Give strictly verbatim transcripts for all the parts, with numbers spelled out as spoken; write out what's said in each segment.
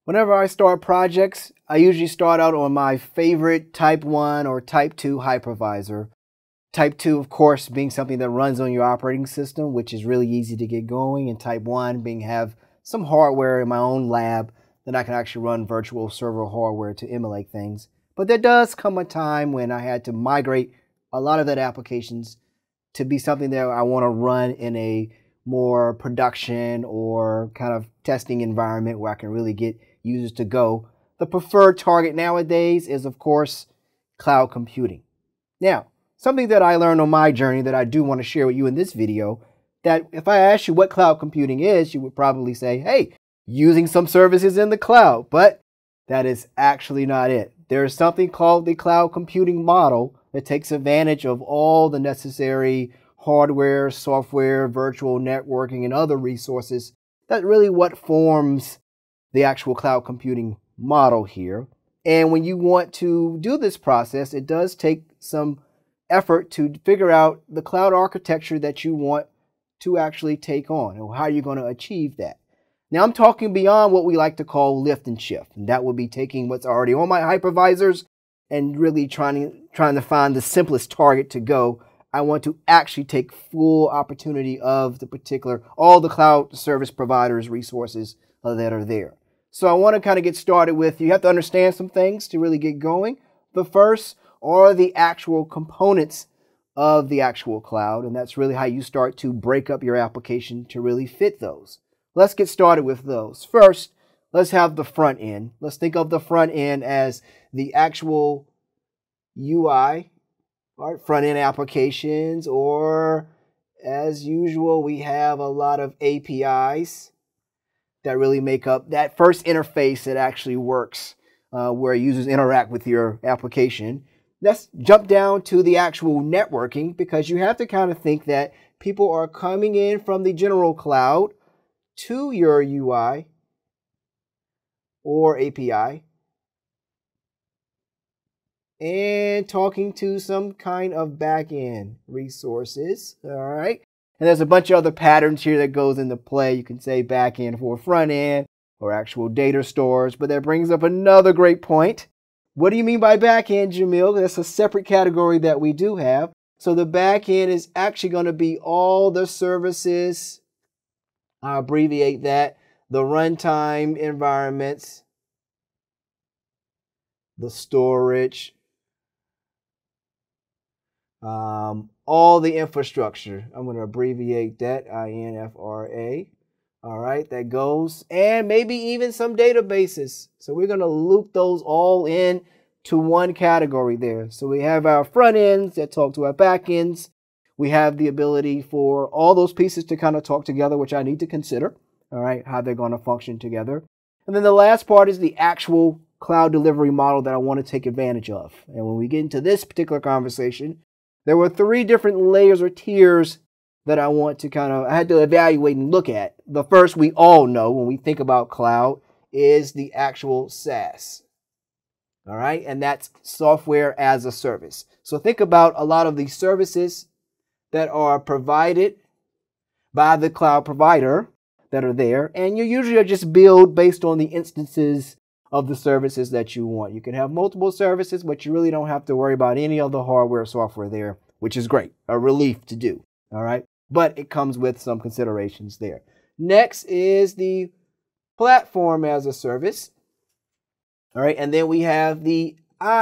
Whenever I start projects, I usually start out on my favorite type one or type two hypervisor. Type two, of course, being something that runs on your operating system, which is really easy to get going, and type one being have some hardware in my own lab that I can actually run virtual server hardware to emulate things. But there does come a time when I had to migrate a lot of that applications to be something that I want to run in a more production or kind of testing environment where I can really get users to go. The preferred target nowadays is, of course, cloud computing. Now, something that I learned on my journey that I do want to share with you in this video, that if I asked you what cloud computing is, you would probably say, hey, using some services in the cloud. But that is actually not it. There is something called the cloud computing model that takes advantage of all the necessary hardware, software, virtual networking, and other resources. That's really what forms the actual cloud computing model here. And when you want to do this process, it does take some effort to figure out the cloud architecture that you want to actually take on and how you're going to achieve that. Now, I'm talking beyond what we like to call lift and shift, and that would be taking what's already on my hypervisors and really trying to, trying to find the simplest target to go. I want to actually take full opportunity of the particular, all the cloud service providers resources uh, that are there. So I want to kind of get started with, you have to understand some things to really get going. The first are the actual components of the actual cloud, and that's really how you start to break up your application to really fit those. Let's get started with those. First, let's have the front end. Let's think of the front end as the actual U I, right? Front end applications, or as usual, we have a lot of A P Is that really make up that first interface that actually works uh, where users interact with your application. Let's jump down to the actual networking, because you have to kind of think that people are coming in from the general cloud to your U I or A P I and talking to some kind of back-end resources, all right? And there's a bunch of other patterns here that goes into play. You can say back-end for front end or actual data stores, but that brings up another great point. What do you mean by back-end, Jamil? That's a separate category that we do have. So the back-end is actually going to be all the services, I'll abbreviate that, the runtime environments, the storage, um, all the infrastructure. I'm going to abbreviate that, I N F R A. All right, that goes, and maybe even some databases. So we're going to loop those all in to one category there. So we have our front ends that talk to our back ends. We have the ability for all those pieces to kind of talk together, which I need to consider, all right, how they're going to function together. And then the last part is the actual cloud delivery model that I want to take advantage of. And when we get into this particular conversation, there were three different layers or tiers that I want to kind of, I had to evaluate and look at. The first, we all know when we think about cloud, is the actual SaaS. All right, and that's software as a service. So think about a lot of these services that are provided by the cloud provider that are there, and you usually are just billed based on the instances of the services that you want. You can have multiple services, but you really don't have to worry about any of the hardware or software there, which is great, a relief to do. All right, but it comes with some considerations there. Next is the platform as a service. All right, and then we have the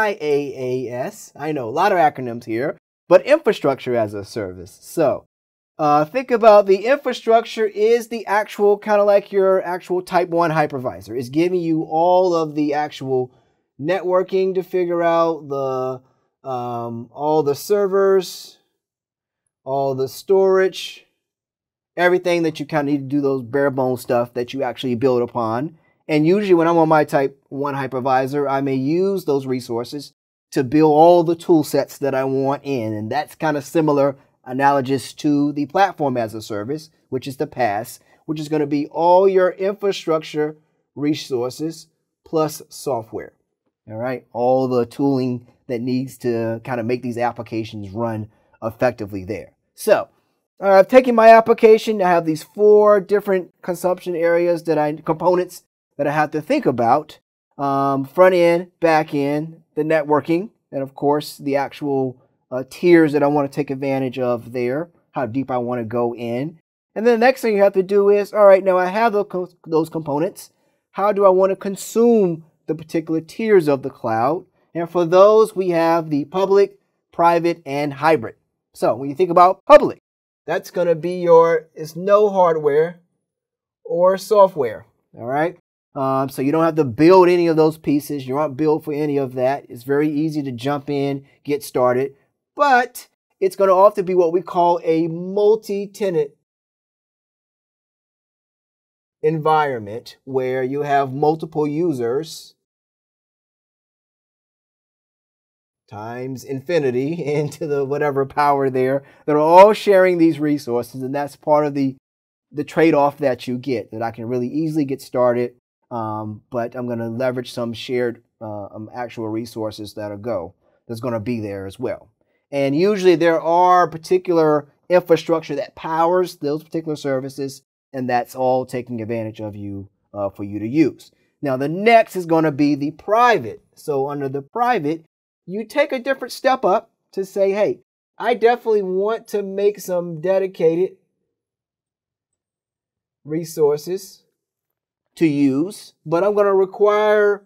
IaaS. I know a lot of acronyms here, but infrastructure as a service. So uh, think about the infrastructure is the actual kind of like your actual type one hypervisor. It's giving you all of the actual networking to figure out the um, all the servers, all the storage, everything that you kind of need to do those bare bones stuff that you actually build upon. And usually when I'm on my type one hypervisor, I may use those resources to build all the tool sets that I want in. And that's kind of similar, analogous to the platform as a service, which is the PaaS, which is going to be all your infrastructure resources plus software. All right, all the tooling that needs to kind of make these applications run effectively there. So uh, I've taken my application. I have these four different consumption areas that I, components that I have to think about. Um, front end, back end, the networking, and of course the actual uh, tiers that I want to take advantage of there, how deep I want to go in. And then the next thing you have to do is, all right, now I have those, those components. How do I want to consume the particular tiers of the cloud? And for those, we have the public, private, and hybrid. So when you think about public, that's going to be your, it's no hardware or software, all right? Um, so you don't have to build any of those pieces. You aren't built for any of that. It's very easy to jump in, get started, but it's going to often be what we call a multi-tenant environment where you have multiple users times infinity into the whatever power there that are all sharing these resources, and that's part of the the trade-off that you get, that I can really easily get started, um, but I'm going to leverage some shared uh, um, actual resources that'll go that's going to be there as well. And usually there are particular infrastructure that powers those particular services, and that's all taking advantage of you uh, for you to use. Now the next is going to be the private. So under the private, you take a different step up to say, hey, I definitely want to make some dedicated resources to use, but I'm going to require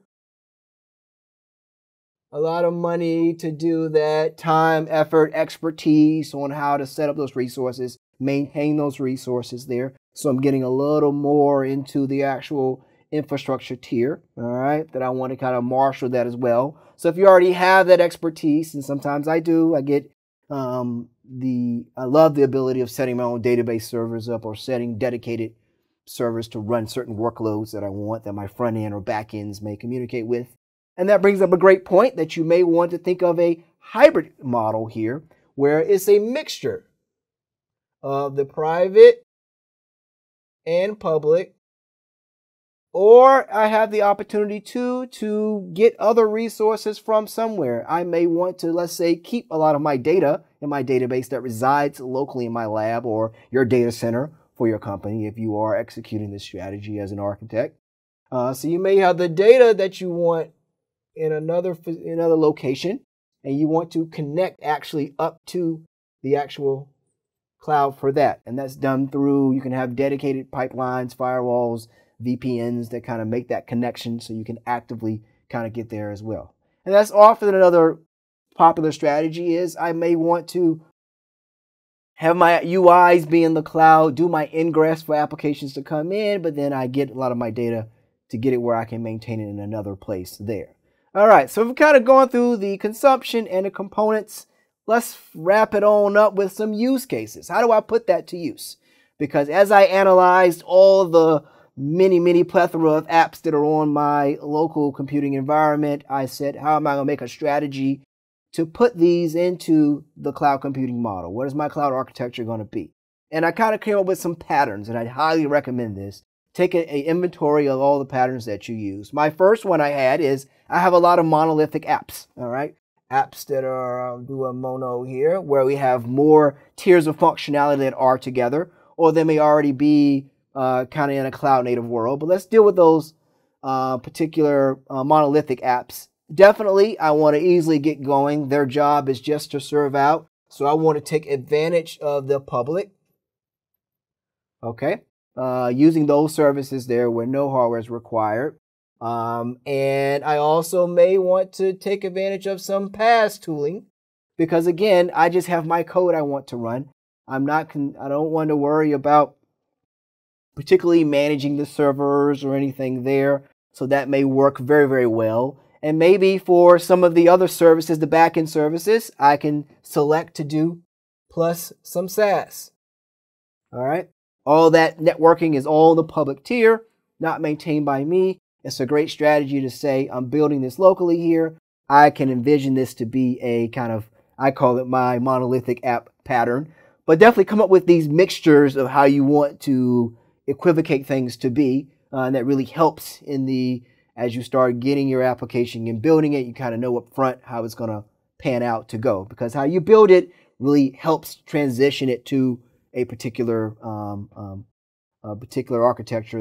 a lot of money to do that, time, effort, expertise on how to set up those resources, maintain those resources there. So I'm getting a little more into the actual infrastructure tier, all right, that I want to kind of marshal that as well. So if you already have that expertise, and sometimes I do, I get um, the, I love the ability of setting my own database servers up or setting dedicated servers to run certain workloads that I want that my front end or back ends may communicate with. And that brings up a great point that you may want to think of a hybrid model here, where it's a mixture of the private and public, or I have the opportunity to, to get other resources from somewhere. I may want to, let's say, keep a lot of my data in my database that resides locally in my lab or your data center for your company if you are executing this strategy as an architect. Uh, so you may have the data that you want in another, in another location, and you want to connect actually up to the actual cloud for that. And that's done through, you can have dedicated pipelines, firewalls, V P Ns that kind of make that connection so you can actively kind of get there as well. And that's often another popular strategy is I may want to have my U Is be in the cloud, do my ingress for applications to come in, but then I get a lot of my data to get it where I can maintain it in another place there. All right, so we've kind of gone through the consumption and the components. Let's wrap it on up with some use cases. How do I put that to use? Because as I analyzed all the many, many plethora of apps that are on my local computing environment, I said, how am I going to make a strategy to put these into the cloud computing model? What is my cloud architecture going to be? And I kind of came up with some patterns, and I highly recommend this. Take an inventory of all the patterns that you use. My first one I had is I have a lot of monolithic apps, all right? Apps that are, I'll do a mono here, where we have more tiers of functionality that are together, or they may already be uh, kind of in a cloud native world. But let's deal with those uh, particular uh, monolithic apps. Definitely, I want to easily get going. Their job is just to serve out. So I want to take advantage of the public. Okay. Uh, using those services there where no hardware is required. Um, and I also may want to take advantage of some PaaS tooling because, again, I just have my code I want to run. I'm not, con I don't want to worry about particularly managing the servers or anything there. So that may work very, very well. And maybe for some of the other services, the backend services, I can select to do plus some SaaS. All right. All that networking is all the public tier, not maintained by me. It's a great strategy to say, I'm building this locally here. I can envision this to be a kind of, I call it my monolithic app pattern, but definitely come up with these mixtures of how you want to equivocate things to be. Uh, and that really helps in the, as you start getting your application and building it, you kind of know up front how it's going to pan out to go, because how you build it really helps transition it to a particular um, um, a particular architecture there.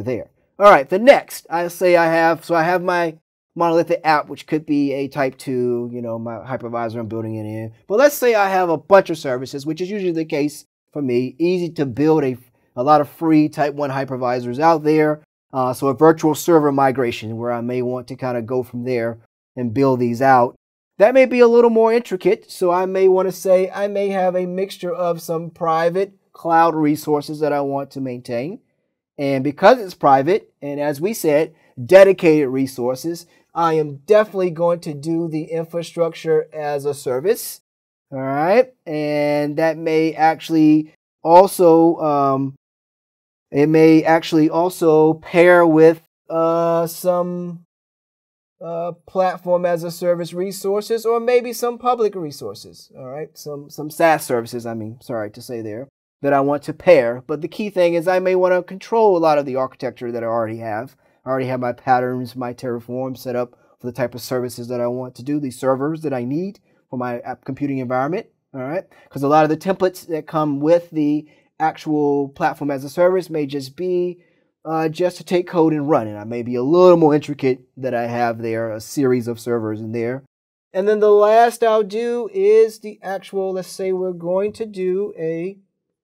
All right, the next, I say I have, so I have my monolithic app, which could be a type two, you know, my hypervisor, I'm building it in. But let's say I have a bunch of services, which is usually the case for me. Easy to build a, a lot of free type one hypervisors out there. Uh, so a virtual server migration where I may want to kind of go from there and build these out. That may be a little more intricate. So I may want to say I may have a mixture of some private cloud resources that I want to maintain. And because it's private, and as we said, dedicated resources, I am definitely going to do the infrastructure as a service. All right. And that may actually also, um, it may actually also pair with uh, some uh, platform as a service resources, or maybe some public resources. All right. Some, some SaaS services, I mean, sorry to say there, that I want to pair. But the key thing is I may want to control a lot of the architecture that I already have. I already have my patterns, my Terraform set up for the type of services that I want to do, the servers that I need for my app computing environment. All right. Because a lot of the templates that come with the actual platform as a service may just be uh, just to take code and run it. I may be a little more intricate that I have there, a series of servers in there. And then the last I'll do is the actual, let's say we're going to do a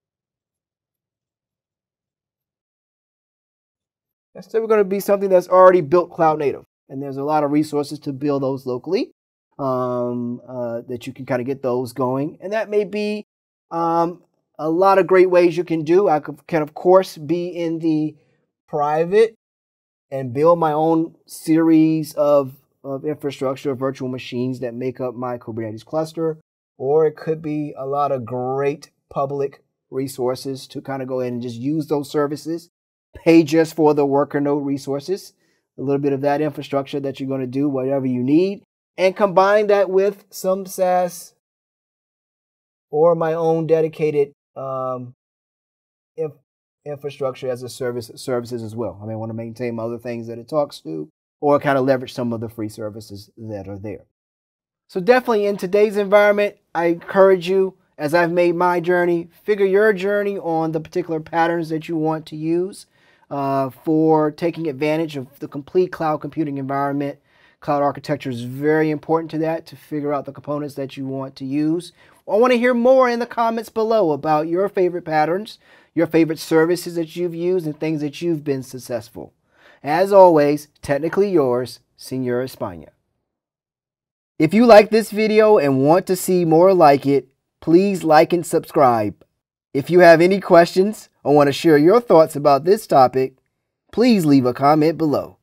That's still going to be something that's already built cloud native. And there's a lot of resources to build those locally um, uh, that you can kind of get those going. And that may be um, a lot of great ways you can do. I can, of course, be in the private and build my own series of, of infrastructure, virtual machines that make up my Kubernetes cluster. Or it could be a lot of great public resources to kind of go in and just use those services. Pay just for the worker node resources, a little bit of that infrastructure that you're going to do, whatever you need, and combine that with some SaaS or my own dedicated um, inf infrastructure as a service services as well. I may want to maintain other things that it talks to, or kind of leverage some of the free services that are there. So definitely in today's environment, I encourage you, as I've made my journey, figure your journey on the particular patterns that you want to use. Uh, for taking advantage of the complete cloud computing environment. Cloud architecture is very important to that, to figure out the components that you want to use. I want to hear more in the comments below about your favorite patterns, your favorite services that you've used, and things that you've been successful. As always, technically yours, Señor España. If you like this video and want to see more like it, please like and subscribe. If you have any questions or want to share your thoughts about this topic, please leave a comment below.